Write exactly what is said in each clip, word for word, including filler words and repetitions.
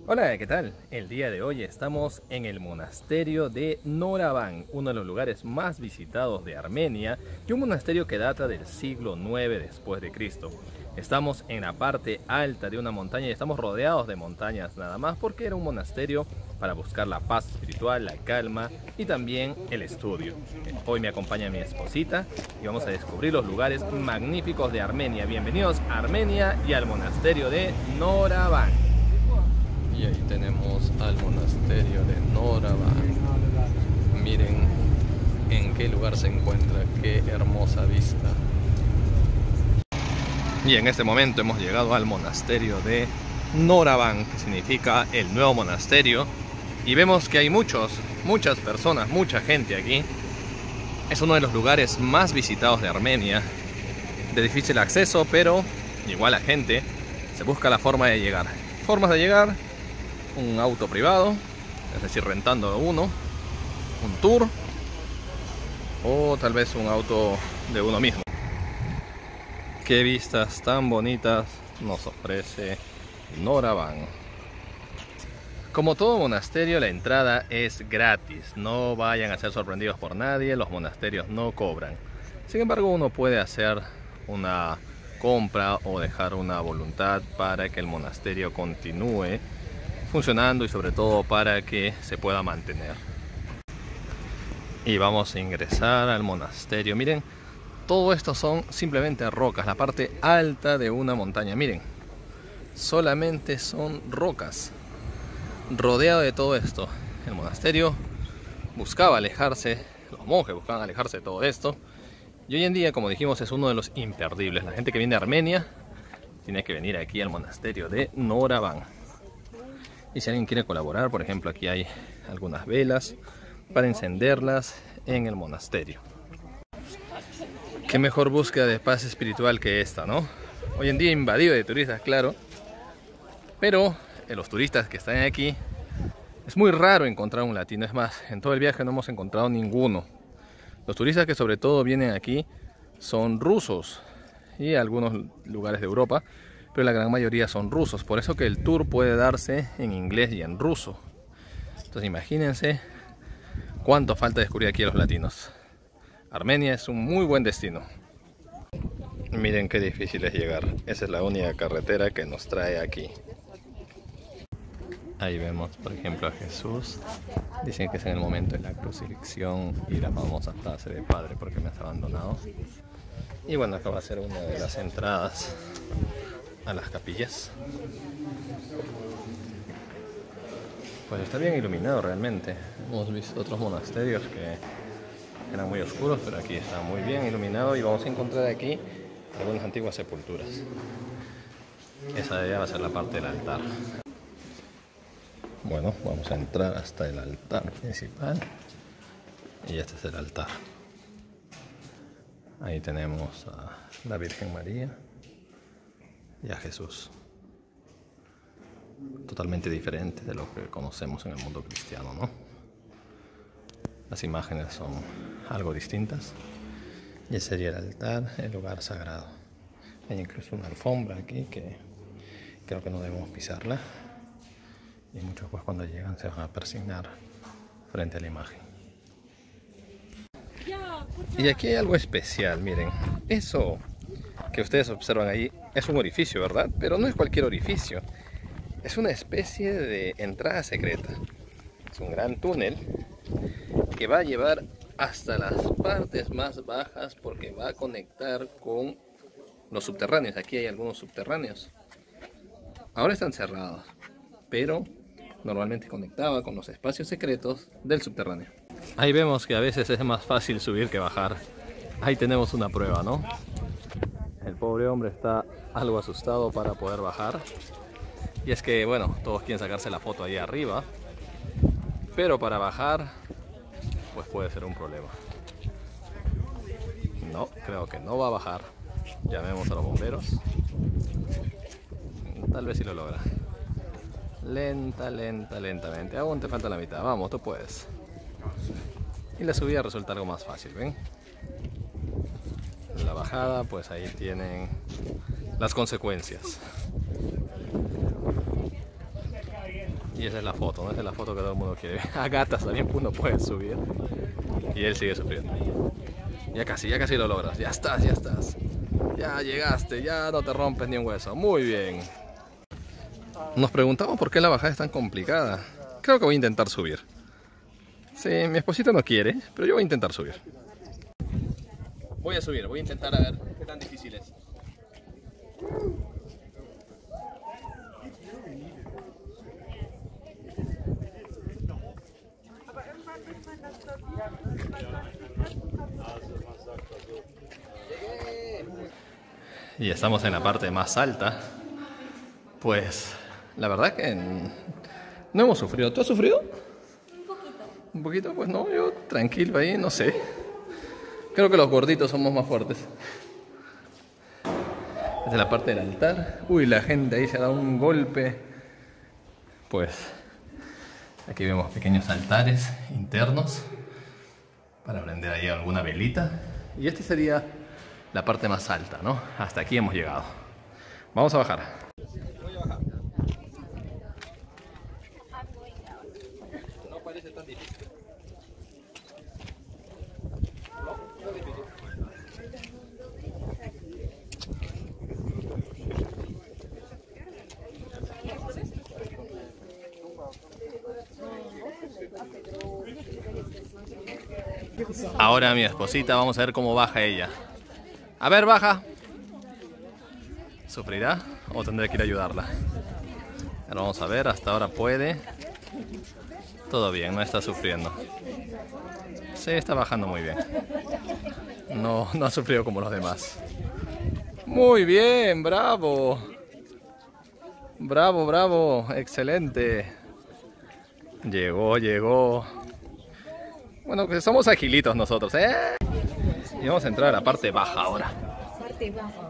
Hola, ¿qué tal? El día de hoy estamos en el monasterio de Noravan, uno de los lugares más visitados de Armenia y un monasterio que data del siglo nueve después de Cristo. Estamos en la parte alta de una montaña y estamos rodeados de montañas nada más porque era un monasterio para buscar la paz espiritual, la calma y también el estudio. Hoy me acompaña mi esposita y vamos a descubrir los lugares magníficos de Armenia. Bienvenidos a Armenia y al monasterio de Noravan. Y ahí tenemos al monasterio de Noravan. Miren en qué lugar se encuentra, qué hermosa vista. Y en este momento hemos llegado al monasterio de Noravan, que significa el nuevo monasterio. Y vemos que hay muchos, muchas personas, mucha gente aquí. Es uno de los lugares más visitados de Armenia. De difícil acceso, pero igual la gente se busca la forma de llegar. Formas de llegar: un auto privado, es decir, rentando uno, un tour, o tal vez un auto de uno mismo. Qué vistas tan bonitas nos ofrece Noravan. Como todo monasterio, la entrada es gratis. No vayan a ser sorprendidos por nadie, los monasterios no cobran. Sin embargo, uno puede hacer una compra o dejar una voluntad para que el monasterio continúe funcionando y sobre todo para que se pueda mantener. Y vamos a ingresar al monasterio. Miren, todo esto son simplemente rocas, la parte alta de una montaña. Miren, solamente son rocas. Rodeado de todo esto, el monasterio buscaba alejarse, los monjes buscaban alejarse de todo esto. Y hoy en día, como dijimos, es uno de los imperdibles. La gente que viene de Armenia tiene que venir aquí al monasterio de Noravan. Y si alguien quiere colaborar, por ejemplo, aquí hay algunas velas para encenderlas en el monasterio. Qué mejor búsqueda de paz espiritual que esta, ¿no? Hoy en día invadido de turistas, claro, pero en los turistas que están aquí es muy raro encontrar un latino. Es más, en todo el viaje no hemos encontrado ninguno. Los turistas que sobre todo vienen aquí son rusos y algunos lugares de Europa, pero la gran mayoría son rusos. Por eso que el tour puede darse en inglés y en ruso. Entonces imagínense cuánto falta descubrir aquí a los latinos. Armenia es un muy buen destino. Miren qué difícil es llegar. Esa es la única carretera que nos trae aquí. Ahí vemos, por ejemplo, a Jesús. Dicen que es en el momento de la crucifixión y la famosa frase de Padre, ¿por qué me has abandonado? Y bueno, acá va a ser una de las entradas a las capillas. Pues está bien iluminado realmente. Hemos visto otros monasterios que eran muy oscuros, pero aquí está muy bien iluminado y vamos a encontrar aquí algunas antiguas sepulturas. Esa de allá va a ser la parte del altar. Bueno, vamos a entrar hasta el altar principal y este es el altar. Ahí tenemos a la Virgen María y a Jesús. Totalmente diferente de lo que conocemos en el mundo cristiano, ¿no? Las imágenes son algo distintas. Y ese sería el altar, el lugar sagrado. Hay incluso una alfombra aquí que creo que no debemos pisarla. Y muchos pues cuando llegan se van a persignar frente a la imagen. Y aquí hay algo especial, miren. Eso que ustedes observan ahí es un orificio, ¿verdad? Pero no es cualquier orificio. Es una especie de entrada secreta. Es un gran túnel que va a llevar hasta las partes más bajas porque va a conectar con los subterráneos. Aquí hay algunos subterráneos. Ahora están cerrados, pero normalmente conectaba con los espacios secretos del subterráneo. Ahí vemos que a veces es más fácil subir que bajar. Ahí tenemos una prueba, ¿no? El pobre hombre está algo asustado para poder bajar. Y es que, bueno, todos quieren sacarse la foto ahí arriba, pero para bajar, pues puede ser un problema. No, creo que no va a bajar. Llamemos a los bomberos. Tal vez sí lo logra. Lenta, lenta, lentamente. Aún te falta la mitad. Vamos, tú puedes. Y la subida resulta algo más fácil, ¿ven? La bajada, pues ahí tienen las consecuencias. Y esa es la foto, ¿no? Esa es la foto que todo el mundo quiere ver. A gatas también uno puede subir. Y él sigue sufriendo. Ya casi, ya casi lo logras. Ya estás, ya estás. Ya llegaste, ya no te rompes ni un hueso. Muy bien. Nos preguntamos por qué la bajada es tan complicada. Creo que voy a intentar subir. Sí, mi esposita no quiere, pero yo voy a intentar subir. Voy a subir, voy a intentar a ver qué tan difícil es. Y estamos en la parte más alta. Pues la verdad que no hemos sufrido. ¿Tú has sufrido? Un poquito. Un poquito, pues no, yo tranquilo ahí, no sé. Creo que los gorditos somos más fuertes. Desde la parte del altar. Uy, la gente ahí se ha dado un golpe. Pues aquí vemos pequeños altares internos para prender ahí alguna velita. Y esta sería la parte más alta, ¿no? Hasta aquí hemos llegado. Vamos a bajar. Voy a bajar. No parece tan difícil. No, no es difícil. Ahora mi esposita, vamos a ver cómo baja ella. A ver, baja. ¿Sufrirá o tendré que ir a ayudarla? Ahora vamos a ver, hasta ahora puede. Todo bien, no está sufriendo. Sí, está bajando muy bien. No, no ha sufrido como los demás. Muy bien, bravo. Bravo, bravo, excelente. Llegó, llegó. Bueno, pues somos agilitos nosotros, ¿eh? Y vamos a entrar a la parte baja ahora. Parte baja.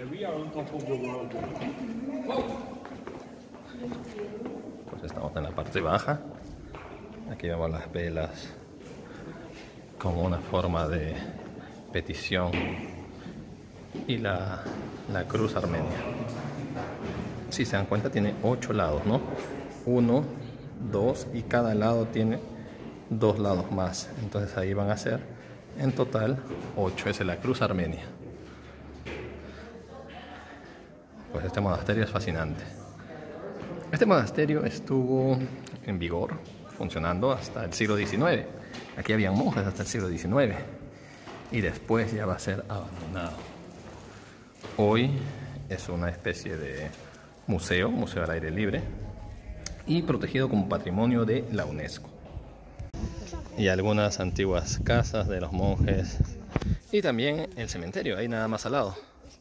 Pues estamos en la parte baja. Aquí vemos las velas como una forma de petición. Y la, la cruz armenia. Si se dan cuenta, tiene ocho lados, ¿no? Uno, dos, y cada lado tiene dos lados más. Entonces ahí van a ser en total ocho. Esa es la cruz armenia. Pues este monasterio es fascinante. Este monasterio estuvo en vigor, funcionando hasta el siglo diecinueve. Aquí había monjes hasta el siglo diecinueve. Y después ya va a ser abandonado. Hoy es una especie de museo, museo al aire libre, y protegido como patrimonio de la UNESCO. Y algunas antiguas casas de los monjes. Y también el cementerio, ahí nada más al lado.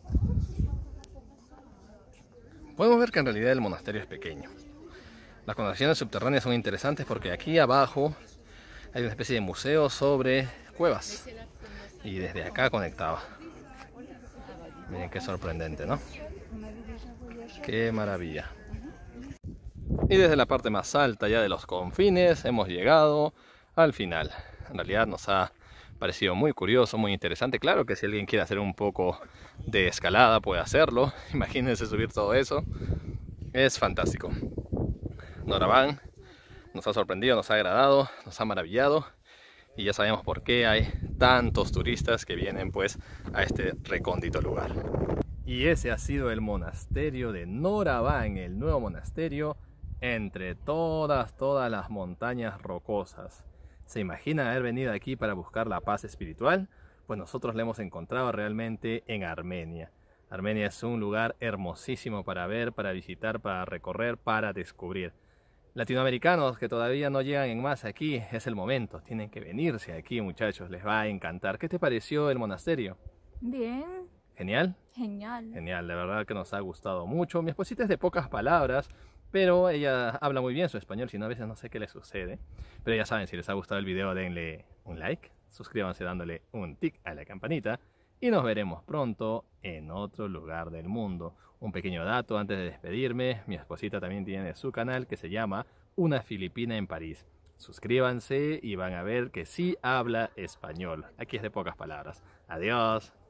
Podemos ver que en realidad el monasterio es pequeño. Las conexiones subterráneas son interesantes porque aquí abajo hay una especie de museo sobre cuevas. Y desde acá conectaba. Miren qué sorprendente, ¿no? Qué maravilla. Y desde la parte más alta ya de los confines hemos llegado al final. En realidad nos ha parecido muy curioso, muy interesante. Claro que si alguien quiere hacer un poco de escalada puede hacerlo. Imagínense subir todo eso. Es fantástico. Noraván nos ha sorprendido, nos ha agradado, nos ha maravillado. Y ya sabemos por qué hay tantos turistas que vienen pues a este recóndito lugar. Y ese ha sido el monasterio de Noraván, el nuevo monasterio entre todas, todas las montañas rocosas. ¿Se imaginan haber venido aquí para buscar la paz espiritual? Pues nosotros la hemos encontrado realmente en Armenia. Armenia es un lugar hermosísimo para ver, para visitar, para recorrer, para descubrir. Latinoamericanos que todavía no llegan en masa aquí, es el momento. Tienen que venirse aquí, muchachos, les va a encantar. ¿Qué te pareció el monasterio? Bien. ¿Genial? Genial. Genial, de verdad que nos ha gustado mucho. Mi esposita es de pocas palabras, pero ella habla muy bien su español, si no a veces no sé qué le sucede. Pero ya saben, si les ha gustado el video denle un like, suscríbanse dándole un tic a la campanita y nos veremos pronto en otro lugar del mundo. Un pequeño dato antes de despedirme, mi esposita también tiene su canal que se llama Una Filipina en París. Suscríbanse y van a ver que sí habla español. Aquí es de pocas palabras. Adiós.